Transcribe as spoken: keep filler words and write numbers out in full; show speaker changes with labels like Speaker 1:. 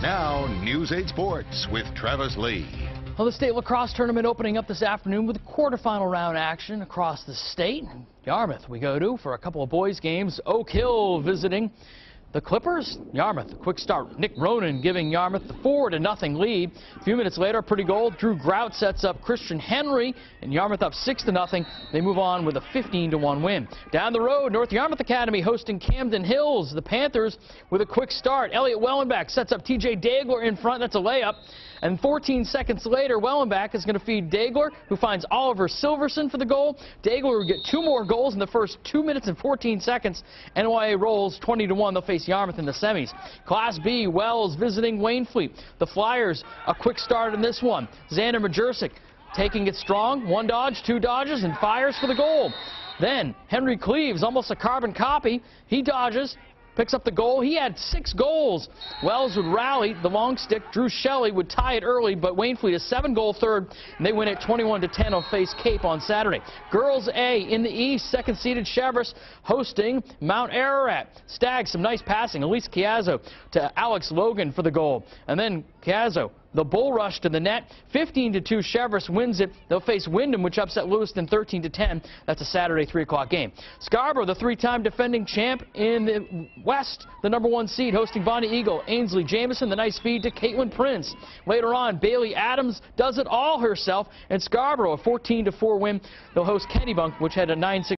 Speaker 1: Now, News eight Sports with Travis Lee.
Speaker 2: Well, the state lacrosse tournament opening up this afternoon with quarterfinal round action across the state. Yarmouth we go to for a couple of boys games. Oak Hill visiting the Clippers. Yarmouth, a quick start. Nick Ronan giving Yarmouth the four to nothing lead. A few minutes later, pretty goal. Drew Grout sets up Christian Henry, and Yarmouth up six to nothing. They move on with a fifteen to one win. Down the road, North Yarmouth Academy hosting Camden Hills. The Panthers with a quick start. Elliot Wellenbach sets up T J Dagler in front. That's a layup. And fourteen seconds later, Wellenbach is going to feed Dagler, who finds Oliver Silverson for the goal. Dagler will get two more goals in the first two minutes and fourteen seconds. N Y A rolls twenty to one. They'll face Yarmouth in the semis. Class B, Wells visiting Waynflete. The Flyers, a quick start in this one. Xander Majersic taking it strong. One dodge, two dodges, and fires for the goal. Then Henry Cleaves, almost a carbon copy. He dodges, picks up the goal. He had six goals. Wells would rally the long stick. Drew Shelley would tie it early, but Waynflete a seven-goal third, and they win it twenty-one to ten. Will face Cape on Saturday. Girls A in the East, second-seeded Cheverus hosting Mount Ararat. Stags, some nice passing. Elise Chiazzo to Alex Logan for the goal, and then Chiazzo, the bull rush to the net. fifteen to two, Cheverus wins it. They'll face Wyndham, which upset Lewiston thirteen to ten. That's a Saturday three o'clock game. Scarborough, the three-time defending champ in the West, the number one seed, hosting Bonnie Eagle. Ainsley Jameson, the nice feed to Caitlin Prince. Later on, Bailey Adams does it all herself, and Scarborough, a fourteen to four win. They'll host Kennebunk, which had a nine six